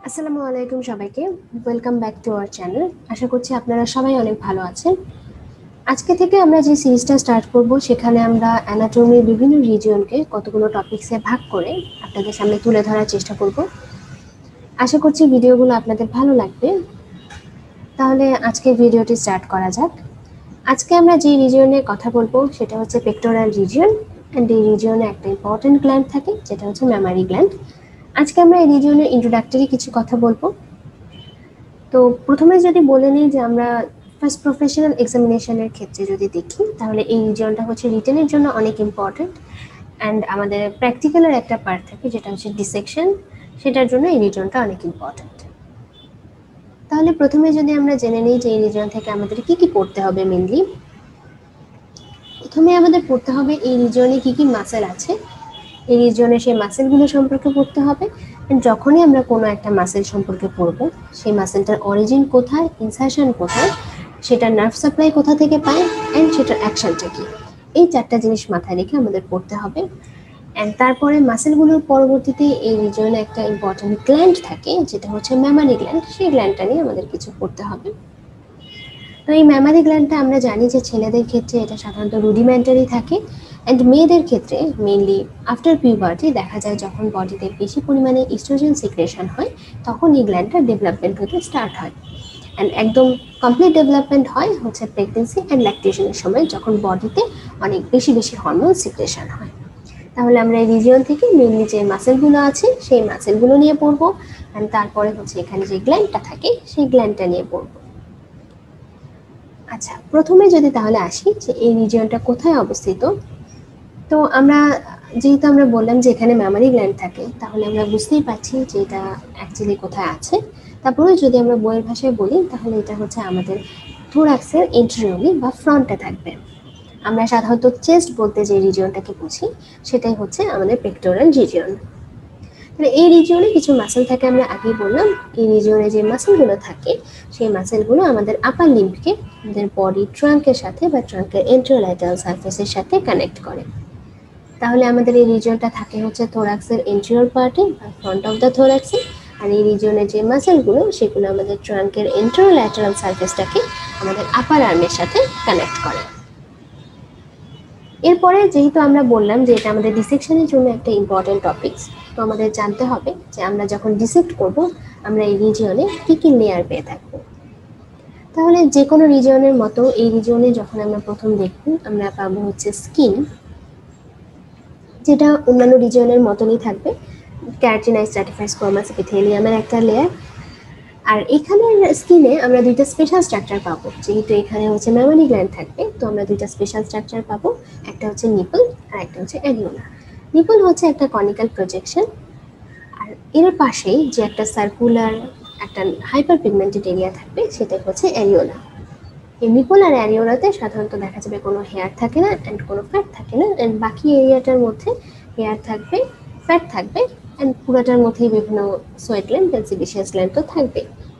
আসসালামু আলাইকুম সবাইকে। Welcome back to our channel. আশা করছি আপনারা সবাই অনেক ভালো আছেন। আজকে থেকে আমরা যে সিরিজটা স্টার্ট করব সেখানে আমরা অ্যানাটমির বিভিন্ন রিজিয়নকে কতগুলো টপিকসে ভাগ করে আপনাদের সামনে তুলে ধরার চেষ্টা করব। আশা করছি ভিডিওগুলো আপনাদের ভালো লাগবে। তাহলে আজকে ভিডিওটি স্টার্ট করা যাক। আজকে আমরা যে রিজিয়নে কথা বলবো সেটা হচ্ছে পেক্টোরাল রিজিয়ন, অ্যান্ড এই রিজিয়নে একটা ইম্পর্টেন্ট গ্ল্যান্ড থাকে যেটা হচ্ছে মেমারি গ্ল্যান্ড। আজকে আমরা এই রিজিয়নের ইন্ট্রোডাক্টরি কিছু কথা বলবো। তো প্রথমে যদি বলে নিই যে আমরা ফার্স্ট প্রফেশনাল এক্সামিনেশনের ক্ষেত্রে যদি দেখি তাহলে এই রিজিয়নটা হচ্ছে রিটেনের জন্য অনেক ইম্পর্টেন্ট, অ্যান্ড আমাদের প্র্যাকটিক্যালের একটা পার্ট থাকে যেটা হচ্ছে ডিসেকশন, সেটার জন্য এই রিজিয়নটা অনেক ইম্পর্টেন্ট। তাহলে প্রথমে যদি আমরা জেনে নিই যে এই রিজিয়ন থেকে আমাদের কি কি পড়তে হবে মেনলি। প্রথমে আমাদের পড়তে হবে এই রিজিয়নে কি কি মাসেল আছে, এই রিজিয়নে সেই মাসেলগুলো সম্পর্কে পড়তে হবে। যখনই আমরা কোনো একটা মাসেল সম্পর্কে পড়ব, সেই মাসেলটার অরিজিন কোথায়, ইনসারশন কোথায়, সেটার নার্ভ সাপ্লাই কোথা থেকে পায়, অ্যান্ড সেটার অ্যাকশনটা কি, এই চারটা জিনিস মাথায় রেখে আমাদের পড়তে হবে। অ্যান্ড তারপরে মাসেলগুলোর পরবর্তীতে এই রিজিয়নে একটা ইম্পর্টেন্ট গ্ল্যান্ড থাকে যেটা হচ্ছে মেমারি গ্ল্যান্ড, সেই গ্ল্যান্ডটা নিয়ে আমাদের কিছু পড়তে হবে। তো এই মেমারি গ্ল্যান্ডটা আমরা জানি যে ছেলেদের ক্ষেত্রে এটা সাধারণত রুডিমেন্টারি থাকে, অ্যান্ড মেয়েদের ক্ষেত্রে মেইনলি আফটার পিউবার্টি দেখা যায় যখন বডিতে বেশি পরিমাণে ইস্ট্রোজেন সিক্রেশন হয় তখন এই গ্ল্যান্ডটার ডেভেলপমেন্ট হতে স্টার্ট হয়। অ্যান্ড একদম কমপ্লিট ডেভেলপমেন্ট হয় হচ্ছে প্রেগনেন্সি অ্যান্ড ল্যাকটেশনের সময়, যখন বডিতে অনেক বেশি বেশি হরমোন সিক্রেশন হয়। তাহলে আমরা এই রিজিয়ন থেকে মেইনলি যে মাসেলগুলো আছে সেই মাসেলগুলো নিয়ে পড়বো, অ্যান্ড তারপরে হচ্ছে এখানে যে গ্ল্যান্ডটা থাকে সেই গ্ল্যান্ডটা নিয়ে পড়বো। আচ্ছা, প্রথমে যদি তাহলে আসি যে এই রিজিয়নটা কোথায় অবস্থিত। তো যেহেতু আমরা বললাম যে এখানে মেমারি গ্ল্যান্ড থাকে, তাহলে আমরা বুঝতেই পারছি যে এটা অ্যাকচুয়ালি কোথায় আছে। তারপরে যদি আমরা বইয়ের ভাষায় বলি তাহলে এটা হচ্ছে আমাদের থোরাক্সের এন্টেরিয়রলি বা ফ্রন্টে থাকবে। আমরা সাধারণত চেস্ট বলতে যে রিজিয়নটাকে বুঝি সেটাই হচ্ছে আমাদের পেক্টোরাল রিজিয়ন। তাহলে এই রিজিয়নে কিছু মাসেল থাকে, আমরা আগেই বললাম। এই রিজিয়নে যে মাসেলগুলো থাকে সেই মাসেলগুলো আমাদের আপার লিম্বকে আমাদের বডি ট্রাঙ্কের সাথে বা ট্রাঙ্কের এন্টেরোল্যাটারাল সারফেসের সাথে কানেক্ট করে। তাহলে আমাদের এই রিজিয়নটা থাকে হচ্ছে থোরাক্সের এন্টেরিয়র পার্টে বা ফ্রন্ট অফ দ্য থোরাক্সে। আর এই রিজিয়নে যে মাসেলগুলো সেগুলো আমাদের ট্রাঙ্কের এন্টেরোল্যাটারাল সারফেসটাকে আমাদের আপার আর্মের সাথে কানেক্ট করে। এরপরে যেহেতু আমরা বললাম যে এটা আমাদের ডিসেকশনের জন্য একটা ইম্পর্টেন্ট টপিকস, তো আমাদের জানতে হবে যে আমরা যখন ডিসেক্ট করব আমরা এই রিজিয়নে কী কী লেয়ার পেয়ে থাকবো। তাহলে যে কোনো রিজিয়নের মতো এই রিজিয়নে যখন আমরা প্রথম দেখব আমরা পাবো হচ্ছে স্কিন, যেটা অন্যান্য রিজিয়নের মতনই থাকবে, ক্যারাটিনাইজ স্ট্র্যাটিফাইড স্কোয়ামাস এপিথেলিয়ামের একটা লেয়ার। আর এখানের স্কিনে আমরা দুইটা স্পেশাল স্ট্রাকচার পাবো, যেহেতু এখানে হচ্ছে মেমারি গ্ল্যান্ড থাকবে, তো আমরা দুইটা স্পেশাল স্ট্রাকচার পাবো। একটা হচ্ছে নিপল আর একটা হচ্ছে অ্যারিওলা। নিপল হচ্ছে একটা কনিক্যাল প্রজেকশন, আর এর পাশেই যে একটা সার্কুলার একটা হাইপার পিগমেন্টেড এরিয়া থাকবে সেটাই হচ্ছে অ্যারিওলা। এই নিপল আর অ্যারিওলাতে সাধারণত দেখা যাবে কোনো হেয়ার থাকে না অ্যান্ড কোনো ফ্যাট থাকে না, অ্যান্ড বাকি এরিয়াটার মধ্যে হেয়ার থাকবে, ফ্যাট থাকবে, অ্যান্ড পুরোটার মধ্যেই বিভিন্ন sweat gland and sebaceous gland তো থাকবে।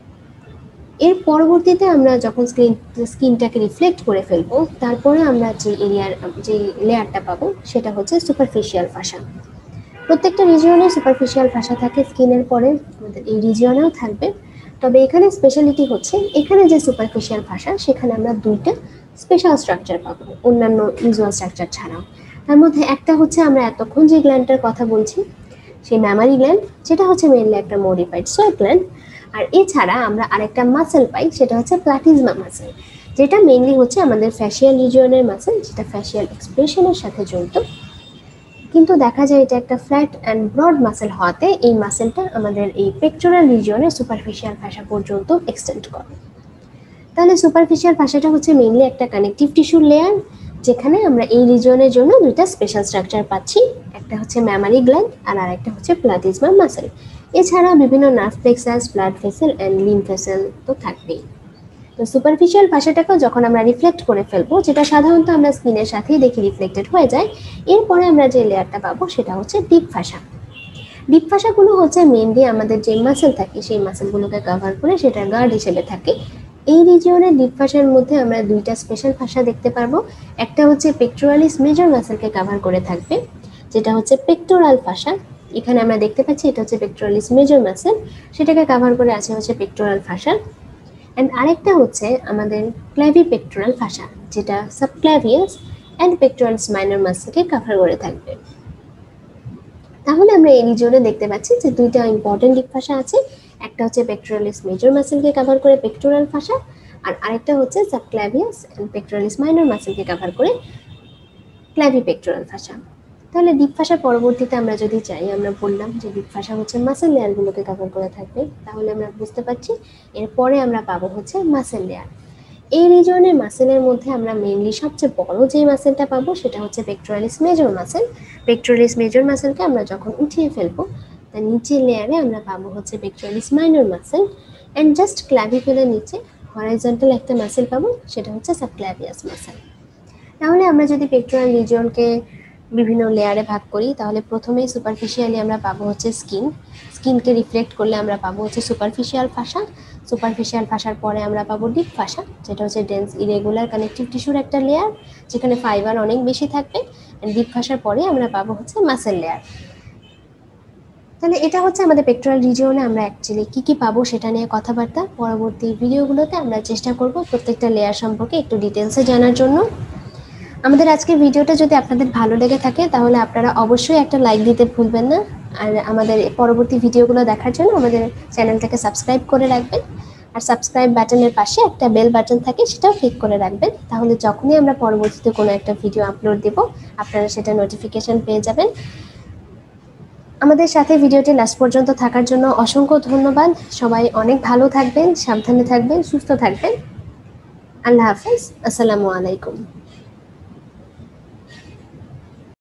এর পরবর্তীতে আমরা যখন স্কিনটাকে রিফ্লেক্ট করে ফেলবো তারপরে আমরা যে লেয়ারটা পাবো সেটা হচ্ছে সুপারফিশিয়াল ফাসা। প্রত্যেকটা রিজিয়নে সুপারফিশিয়াল ফাসা থাকে স্কিনের পরে, আমাদের এই রিজিয়নেও থাকবে। তবে এখানে স্পেশালিটি হচ্ছে এখানে যে সুপারফিশিয়াল ফাসা সেখানে আমরা দুইটা স্পেশাল স্ট্রাকচার পাবো অন্যান্য ইউজুয়াল স্ট্রাকচার ছাড়াও। তার মধ্যে একটা হচ্ছে আমরা এতক্ষণ যে গ্ল্যান্ডটার কথা বলছি সেই মেমারি গ্ল্যান্ড, যেটা হচ্ছে মেইনলি একটা মডিফাইড সোয়েট গ্ল্যান্ড। আর এছাড়া আমরা আরেকটা মাসেল পাই সেটা হচ্ছে প্লাটিজমা মাসেল, যেটা মেইনলি হচ্ছে আমাদের ফ্যাশিয়াল রিজিয়নের মাসেল, যেটা ফ্যাশিয়াল এক্সপ্রেশনের সাথে জড়িত। কিন্তু দেখা যায় এটা একটা ফ্ল্যাট অ্যান্ড ব্রড মাসেল হওয়াতে এই মাসেলটা আমাদের এই পেক্টোরাল রিজিয়নে সুপারফিশিয়াল ফাসা পর্যন্ত এক্সটেন্ড করে। তাহলে সুপারফিশিয়াল ফাসাটা হচ্ছে মেইনলি একটা কানেকটিভ টিস্যুর লেয়ার, যেখানে আমরা এই রিজিয়নের জন্য দুইটা স্পেশাল স্ট্রাকচার পাচ্ছি, একটা হচ্ছে মেমারি গ্ল্যান্ড আর আরেকটা হচ্ছে প্লাটিজমা মাসেল। এছাড়া বিভিন্ন nerve plexus, blood vessel and lymph vessel তো থাকবেই। তো সুপারফিশিয়াল ফাসাটাকেও যখন আমরা রিফ্লেক্ট করে ফেলবো, যেটা সাধারণত আমরা স্কিনের সাথেই দেখি রিফ্লেক্টেড হয়ে যায়, এরপরে আমরা যে লেয়ারটা পাবো সেটা হচ্ছে ডিপ ফাসা। ডিপ ফাসাগুলো হচ্ছে মেইনলি আমাদের যে মাসেল থাকে সেই মাসেলগুলোকে কভার করে সেটা গার্ড হিসেবে থাকে। এই রিজিয়নের ডিপ ফাসার মধ্যে আমরা দুইটা স্পেশাল ফাসা দেখতে পারবো। একটা হচ্ছে পেক্টোরালিস মেজর মাসেলকে কভার করে থাকবে, যেটা হচ্ছে পেক্টোরাল ফাসা, এখানে আমরা দেখতে পাচ্ছি এটা হচ্ছে পেক্টোরালিস মেজর মাসেল, সেটাকে কভার করে আছে হচ্ছে পেক্টোরাল ফাসা। অ্যান্ড আরেকটা হচ্ছে আমাদের ক্ল্যাভি পেক্টোরাল ফাসা, যেটা সাবক্ল্যাভিয়াস অ্যান্ড পেক্টোরালিস মাইনর মাসেলকে কভার করে থাকবে। তাহলে আমরা এই রিজিয়নে দেখতে পাচ্ছি যে দুইটা ইম্পর্টেন্ট ডিপ ফাসা আছে, একটা হচ্ছে পেক্টোরালিস মেজর মাসেলকে কভার করে পেক্টোরাল ফাসা, আর আরেকটা হচ্ছে সাবক্ল্যাভিয়াস অ্যান্ড পেক্টোরালিস মাইনর মাসেলকে কভার করে ক্ল্যাভি পেক্টোরাল ফাসা। তাহলে ডিপ ফাসার পরবর্তীতে আমরা যদি চাই, আমরা বললাম যে ডিপ ফাসা হচ্ছে মাসেল লেয়ারগুলোকে কভার করে থাকবে, তাহলে আমরা বুঝতে পারছি এরপরে আমরা পাবো হচ্ছে মাসেল লেয়ার। এই রিজনের মাসেলের মধ্যে আমরা মেইনলি সবচেয়ে বড় যে মাসেলটা পাবো সেটা হচ্ছে pectoralis major muscle. Pectoralis major মাসেলকে আমরা যখন উঠিয়ে ফেলবো, তার নিচের লেয়ারে আমরা পাবো হচ্ছে pectoralis minor muscle, and just clavicular নিচে হরাইজন্টাল একটা মাসেল পাবো, সেটা হচ্ছে সাবক্ল্যাভিয়াস মাসেল। তাহলে আমরা যদি পেক্টোরাল রিজিয়নকে বিভিন্ন লেয়ারে ভাগ করি, তাহলে প্রথমেই সুপারফিশিয়ালি আমরা পাবো হচ্ছে স্কিনকে রিফ্লেক্ট করলে আমরা পাবো হচ্ছে সুপারফিশিয়াল ফাসা। সুপারফিশিয়াল ফাসার পরে আমরা পাবো ডিপ ফাসা, যেটা হচ্ছে ডেন্স ইরেগুলার কানেকটিভ টিস্যুর একটা লেয়ার, যেখানে ফাইবার অনেক বেশি থাকবে। ডিপ ফাসার পরে আমরা পাবো হচ্ছে মাসেল লেয়ার। তাহলে এটা হচ্ছে আমাদের পেক্টোরাল রিজিয়নে আমরা অ্যাকচুয়ালি কী কী পাবো সেটা নিয়ে কথাবার্তা। পরবর্তী ভিডিওগুলোতে আমরা চেষ্টা করব প্রত্যেকটা লেয়ার সম্পর্কে একটু ডিটেলসে জানার জন্য। আমাদের আজকের ভিডিওটা যদি আপনাদের ভালো লেগে থাকে তাহলে আপনারা অবশ্যই একটা লাইক দিতে ভুলবেন না, আর আমাদের পরবর্তী ভিডিওগুলো দেখার জন্য আমাদের চ্যানেলটাকে সাবস্ক্রাইব করে রাখবেন। আর সাবস্ক্রাইব বাটনের পাশে একটা বেল বাটন থাকে, সেটাও ক্লিক করে রাখবেন, তাহলে যখনই আমরা পরবর্তীতে কোনো একটা ভিডিও আপলোড দেব আপনারা সেটা নোটিফিকেশন পেয়ে যাবেন। আমাদের সাথে ভিডিওটি লাস্ট পর্যন্ত থাকার জন্য অসংখ্য ধন্যবাদ। সবাই অনেক ভালো থাকবেন, সাবধানে থাকবেন, সুস্থ থাকবেন। আল্লাহ হাফেজ, আসসালামু আলাইকুম।